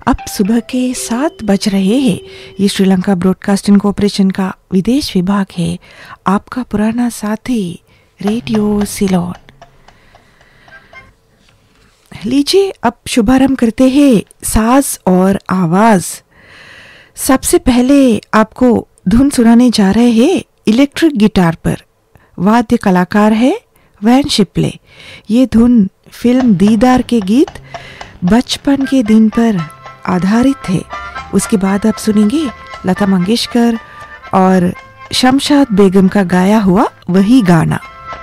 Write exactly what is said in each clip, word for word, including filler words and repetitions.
अब सुबह के सात बज रहे हैं। ये श्रीलंका ब्रॉडकास्टिंग कॉरपोरेशन का विदेश विभाग है, आपका पुराना साथी रेडियो सिलोन। लीजिए अब शुभारंभ करते हैं साज और आवाज। सबसे पहले आपको धुन सुनाने जा रहे हैं इलेक्ट्रिक गिटार पर। वाद्य कलाकार है वैन शिपले। ये धुन फिल्म दीदार के गीत बचपन के दिन पर आधारित है। उसके बाद आप सुनेंगे लता मंगेशकर और शमशाद बेगम का गाया हुआ वही गाना।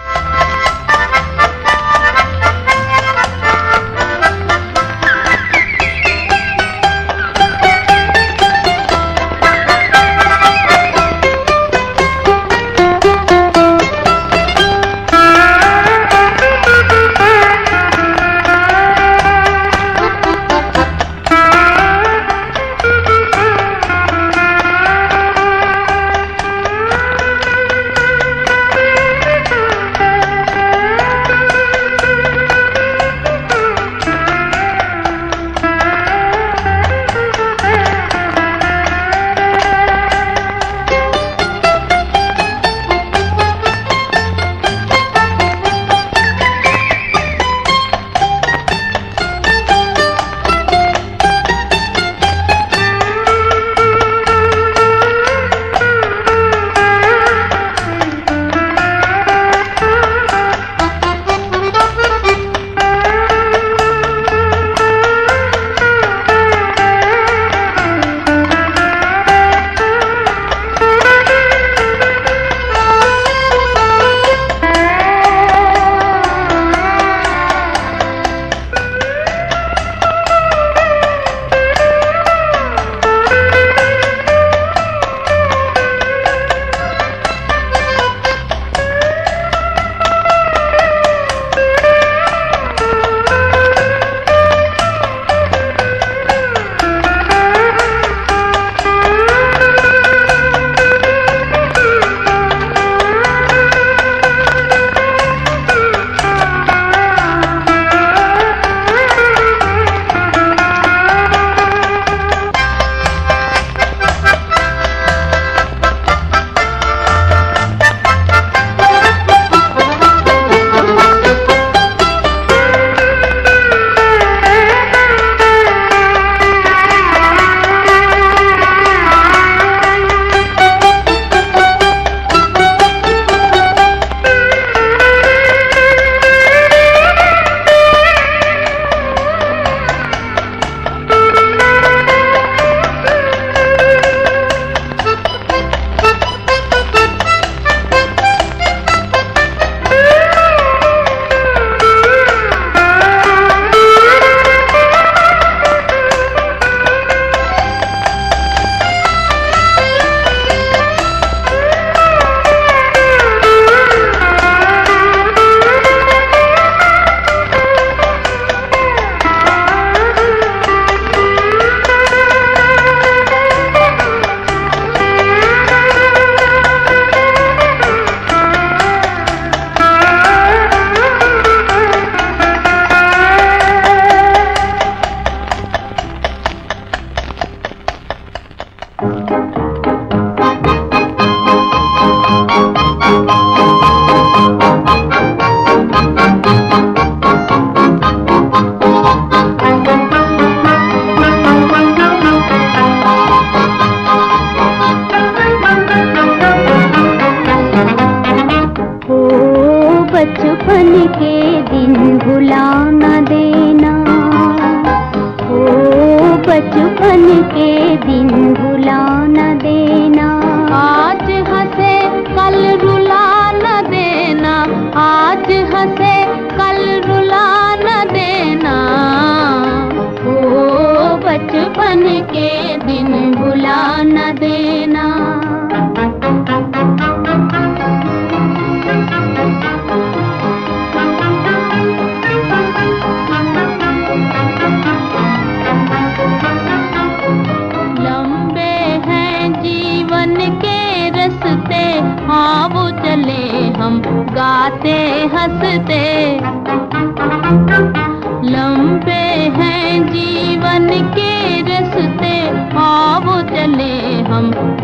गाते हंसते, लंबे हैं जीवन के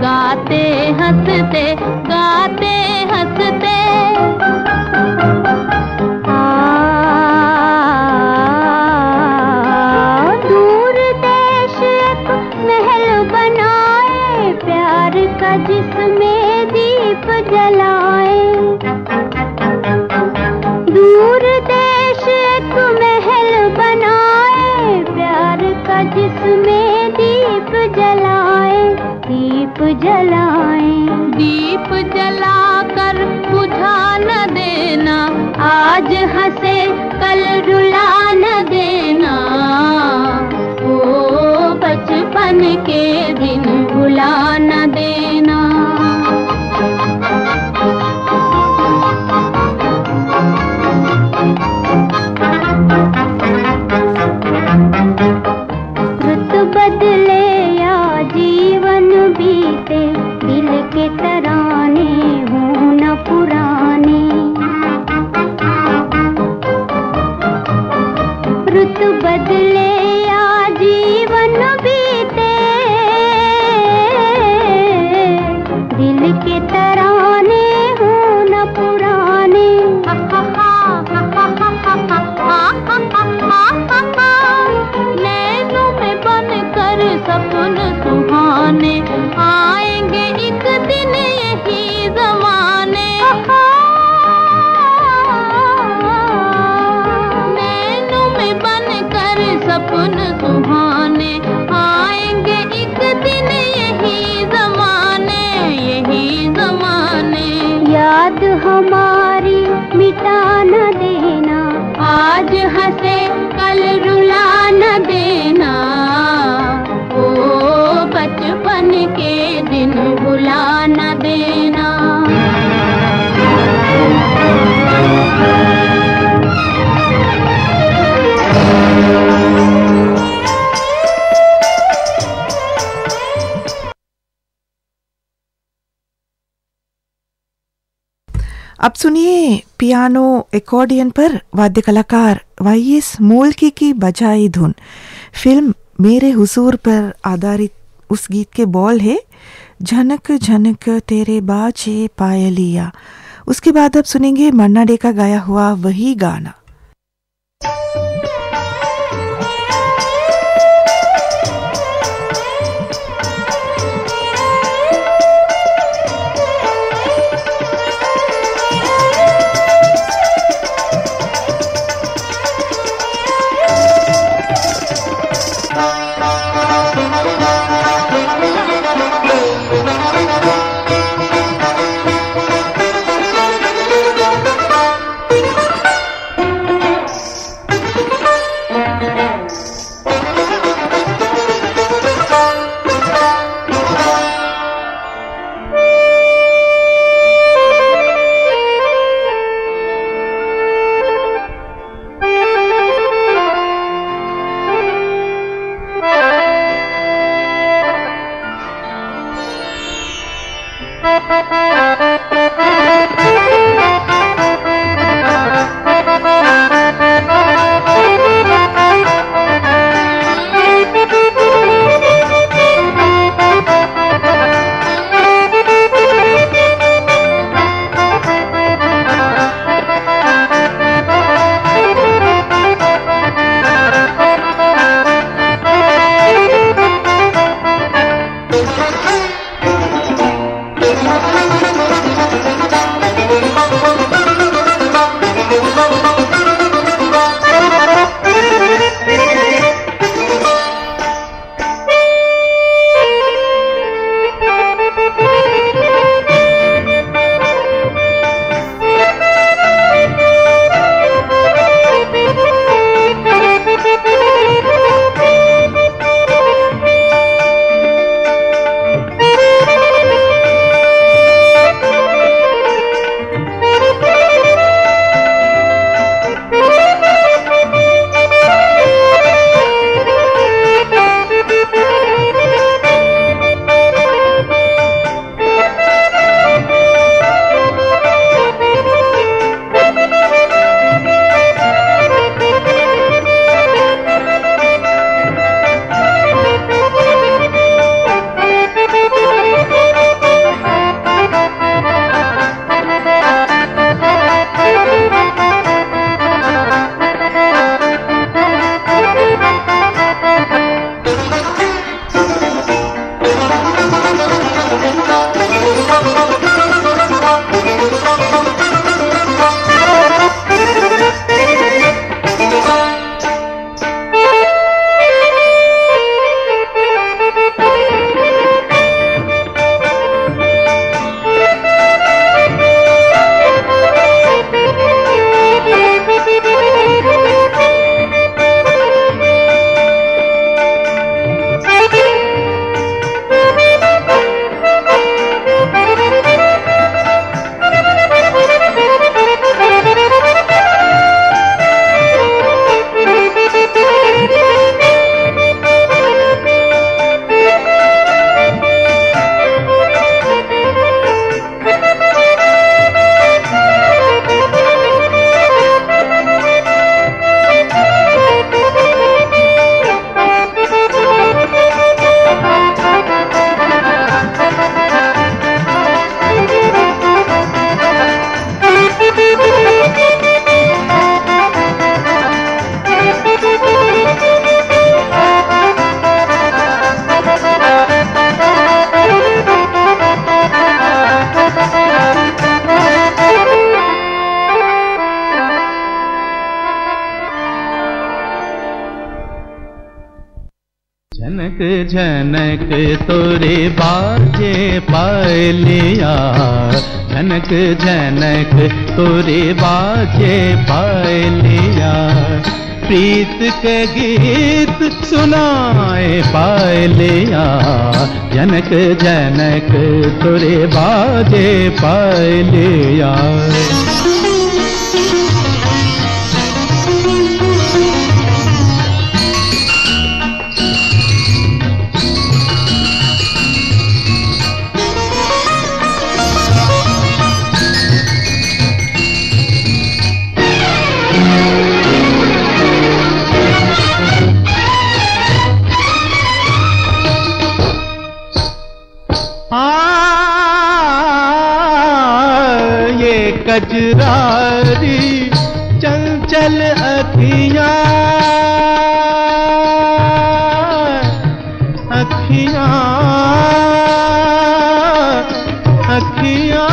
गाते हंसते गाते हंसते। आ, दूर देश एक महल बनाए, प्यार का जिसमें दीप जलाए। दूर देश एक महल बनाए, प्यार का जिसमें दीप जलाए, दीप जलाए। दीप जलाकर बुझा न देना, आज हंसे कल रुला न देना। ओ बचपन के दिन भुला न देना। रुत बदले या जीवन बीते, दिल के तराने हों न पुराने। रुत बदले या जीवन बीते, दिल के तराने हों न पुराने। नैनों में बनकर सपन सुहाने, आएंगे एक दिन यही ज़माने। नैनों में बनकर सपन सुहाने, आएंगे एक दिन यही ज़माने, यही ज़माने। याद हमारी मिटा न देना, आज हंसे कल रुला न देना। ओ बचपन के दिन भुला न देना। अब सुनिए पियानो एकॉर्डियन पर वाद्य कलाकार वाई एस मूलकी की बजाई धुन। फिल्म मेरे हुजूर पर आधारित उस गीत के बोल है झनक झनक तेरे बाजे पायलिया। उसके बाद अब सुनेंगे मन्ना डे का गाया हुआ वही गाना। झनक झनक तोरे बाजे पायलिया, झनक झनक तोरे बाजे पायलिया, प्रीत के गीत सुनाए पायलिया, झनक झनक तोरे बाजे पायलिया। कजरारी चंचल अखियां, अखियां अखियां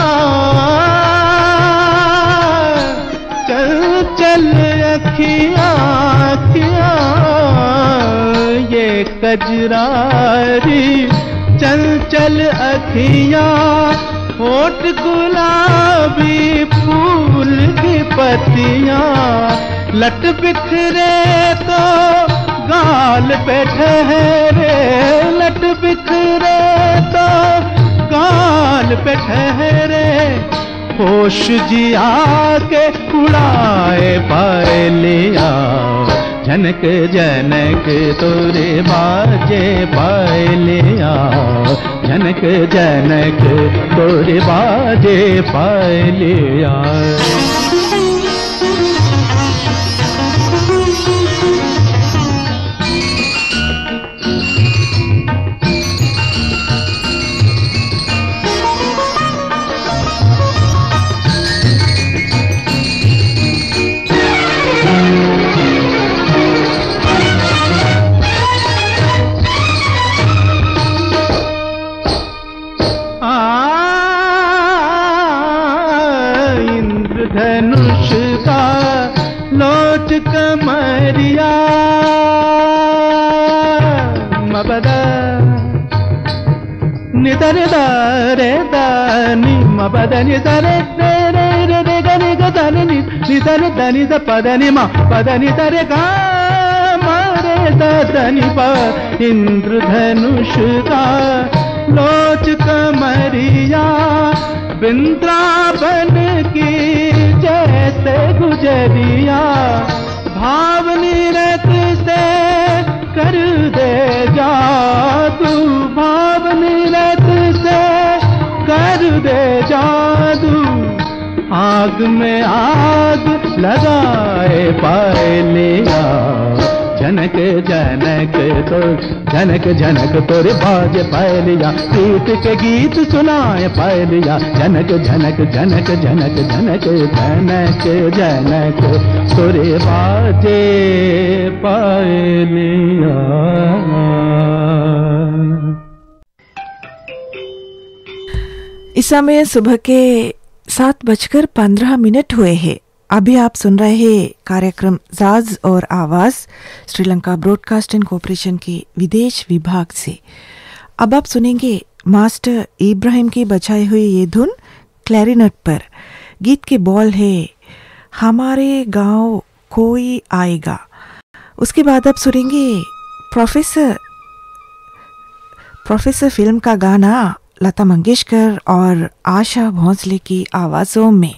चंचल अखियां, अखियां ये कजरारी चंचल अखियां, होठ गुलाबी फूल की पत्तियां, लट बिखरे तो गाल पे ठहरे, लट बिखरे तो गाल पे ठहरे, होश जिया के उड़ाए पायलिया, झनक झनक तोरे बाजे पायलिया, झनक झनक तोरे बाजे पायलिया। धनुष का लोच कमरिया, मबदा निदर दारे दानी, मबदा निदर रे रे रे गनि गदनि निदर दनि द पदनि मा पदनि दरे गा मारे दनि पा, इंद्रधनुष का लोच कमरिया, वृंदावन की जैसे गुजरिया, भावनी रत से कर दे जादू, भावनी रत से कर दे जादू, आग में आग लगाए पायलिया, झनक झनक तो झनक झनक तोरे बाजे पायलिया, प्रीत के गीत सुनाए पायलिया, झनक झनक झनक झनक झनक झनक झनक तोरे बाजे पायलिया। इस समय सुबह के सात बजकर पंद्रह मिनट हुए हैं। अभी आप सुन रहे हैं कार्यक्रम साज और आवाज श्रीलंका ब्रॉडकास्टिंग कॉरपोरेशन के विदेश विभाग से। अब आप सुनेंगे मास्टर इब्राहिम की बजाई हुई ये धुन क्लैरिनेट पर। गीत के बोल है हमारे गांव कोई आएगा। उसके बाद आप सुनेंगे प्रोफेसर प्रोफेसर फिल्म का गाना लता मंगेशकर और आशा भोंसले की आवाजों में।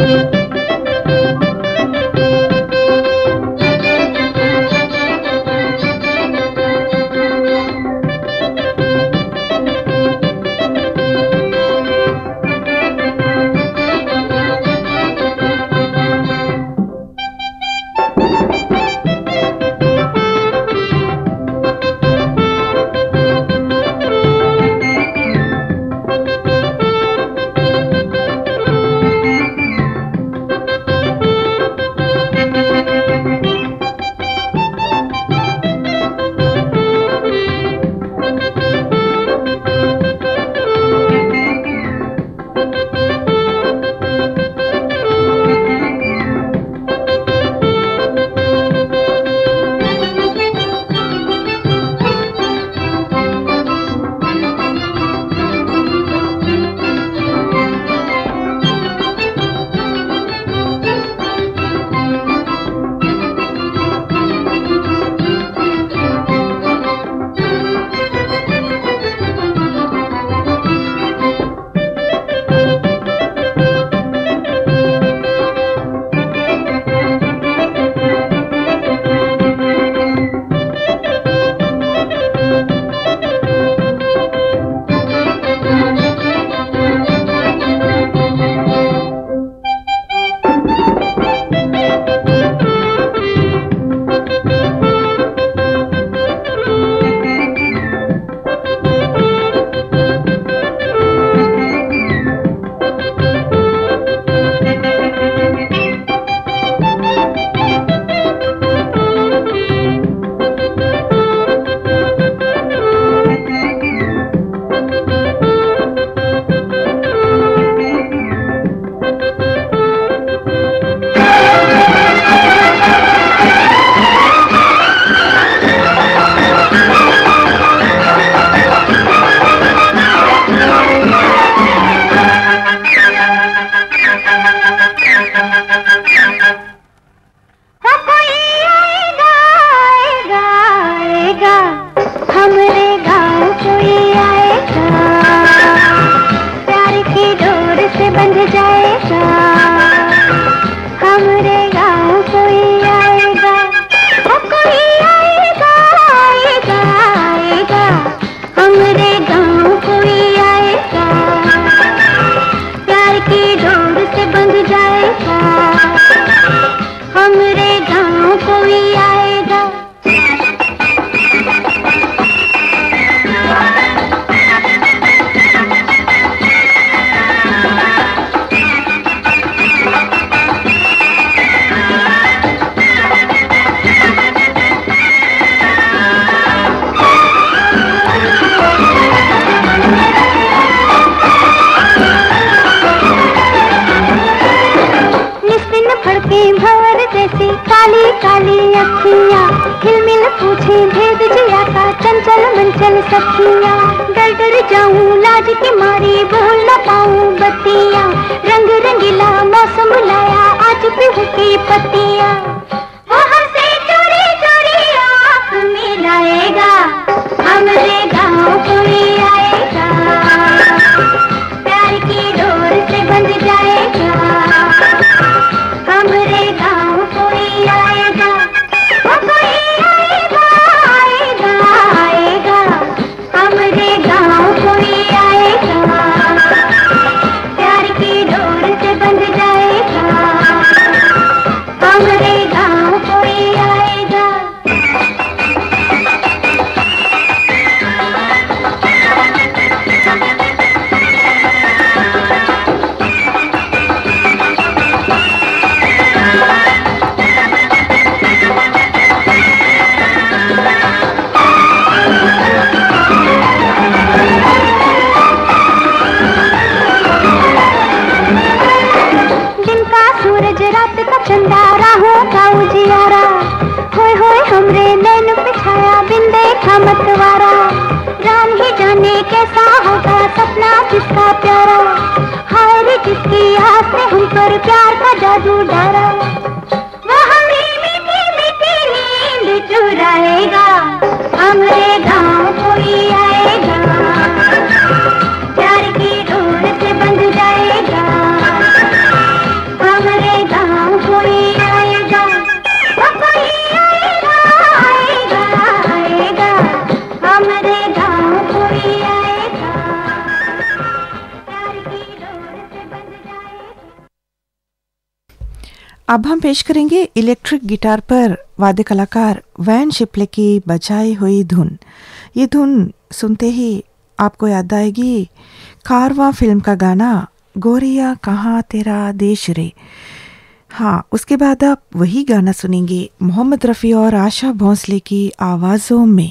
हम अब हम पेश करेंगे इलेक्ट्रिक गिटार पर वाद्य कलाकार वैन शिपले की बजाई हुई धुन। ये धुन सुनते ही आपको याद आएगी कारवां फिल्म का गाना गोरिया कहाँ तेरा देश रे। हाँ, उसके बाद आप वही गाना सुनेंगे मोहम्मद रफ़ी और आशा भोंसले की आवाज़ों में।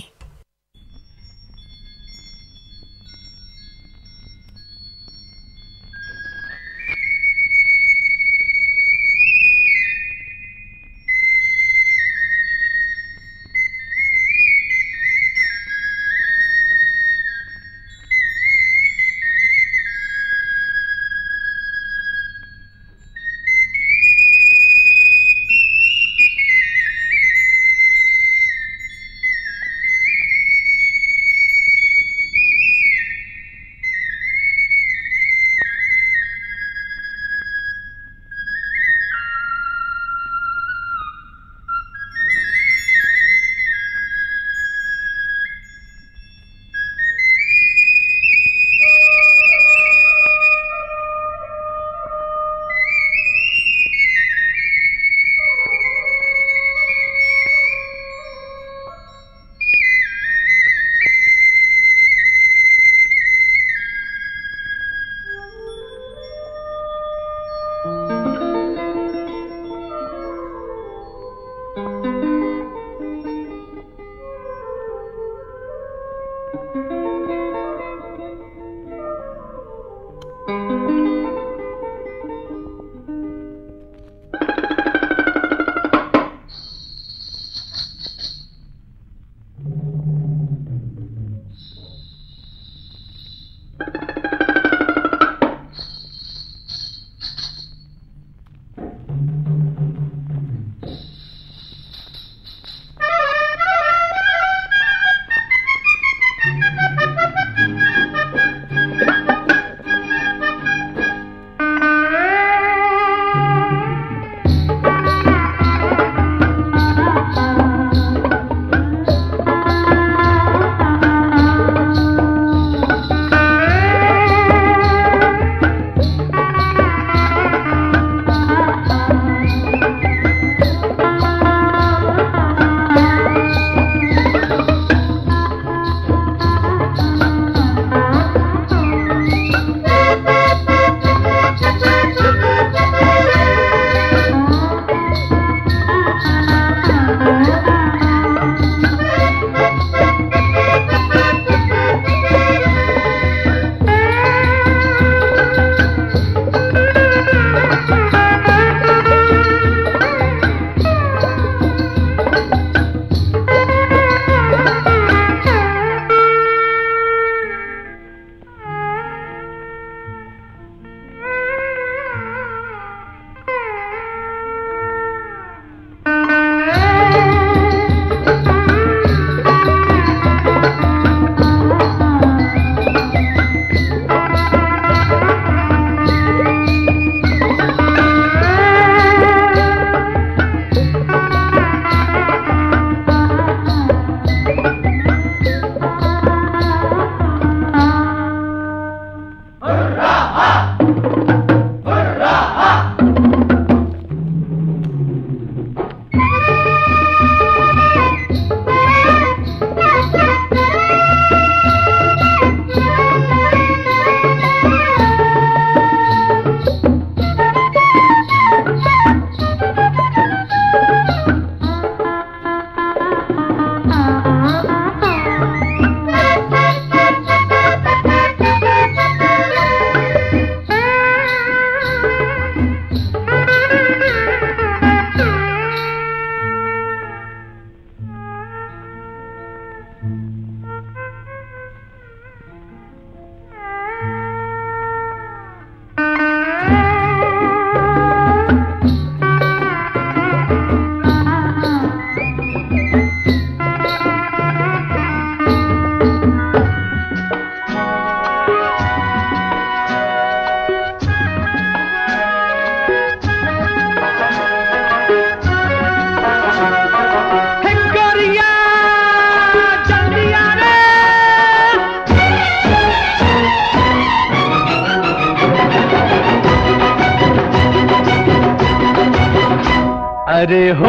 अरे हो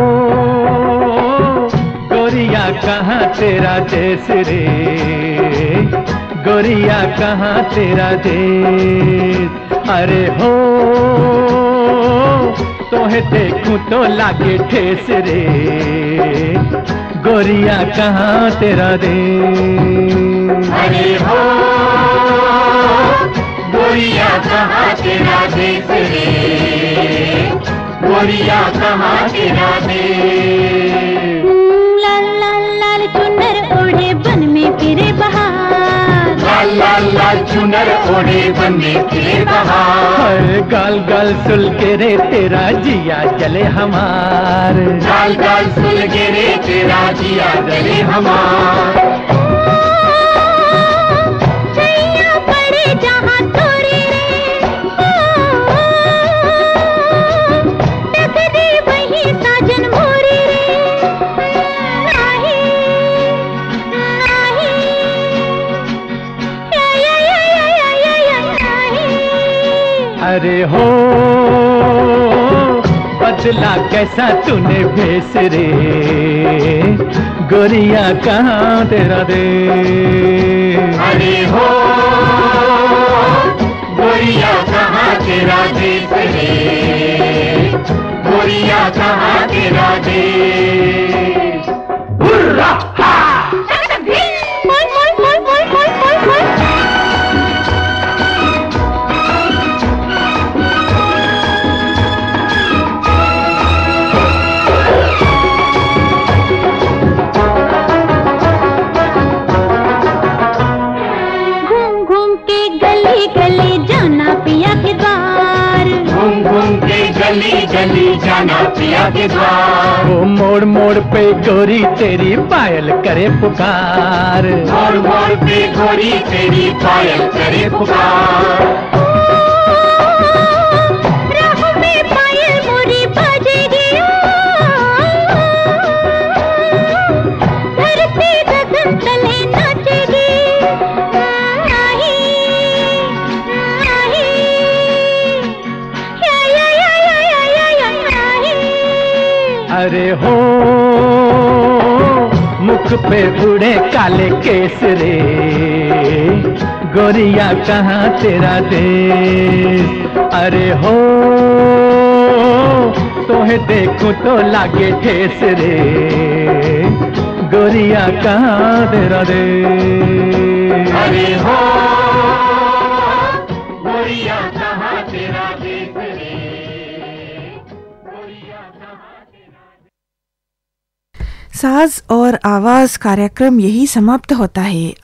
गोरिया कहाँ तेरा देश रे, गोरिया कहाँ तेरा देश। अरे हो तोहे देखूं तो लागे ठेस रे, गोरिया कहाँ तेरा देश। अरे हो गोरिया कहाँ तेरा देश रे, गोरिया कहाँ तेरा देश। लाल लाल लाल चुनर ओढ़े बन में फिरे बहार, लाल लाल लाल चुनर ओढ़े बन में फिरे बहार। गाल गाल सुल के रे तेरा जिया जले हमार, गाल गाल सुल के रे तेरा जिया जले हमार। छैया पड़े जहाँ तोरे रे, टकरे वही साजन मोरे रे। नाही नाही या या या या या या नाही। अरे हो बदला कैसा तूने भेस रे, गोरिया कहाँ तेरा देश। अरे हो गोरिया कहाँ तेरा देश रे, गोरिया कहाँ तेरा देश। हुर्रा हा मोल मोल मोल मोल मोल मोल मोल। घूम घूम के गली गली जाना पिया के द्वार, घूम घूम के गली गली जाना पिया के द्वार। वो मोड़ मोड़ पे गोरी तेरी पायल करे पुकार, मोड़ मोड़ पे गोरी तेरी पायल करे पुकार। राह में पायल मोरी बजेगी, धरती गगन तले नाचेगी। नाही नाही या या या या या या या नाही। अरे हो मुख पे उड़े काले केस रे, गोरिया कहाँ तेरा देश। अरे हो तोहे देखूं तो लागे ठेस रे, गोरिया कहाँ तेरा देश। अरे हो गोरिया कहाँ तेरा देश रे, गोरिया कहाँ तेरा देश। साज और आवाज कार्यक्रम यही समाप्त होता है।